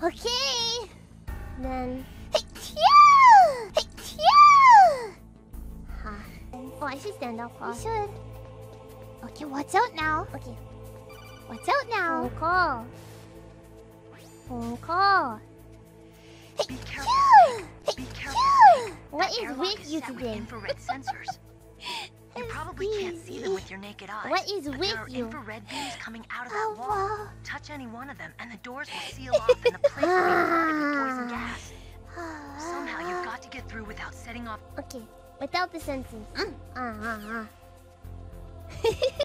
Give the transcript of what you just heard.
Okay. Then. Oh, I should stand up. Huh? You should. Okay, watch out now. Okay. Watch out now. Phone call. Phone call. Be careful. Be careful. What is with you today? Infrared sensors. You probably can't see them with your naked eye. What is but with there are you? infrared beams coming out of that wall. Wow. Touch any one of them, and the doors will seal off, and the place will be flooded with poison gas. Somehow you've got to get through without setting off. Okay, without the sensors.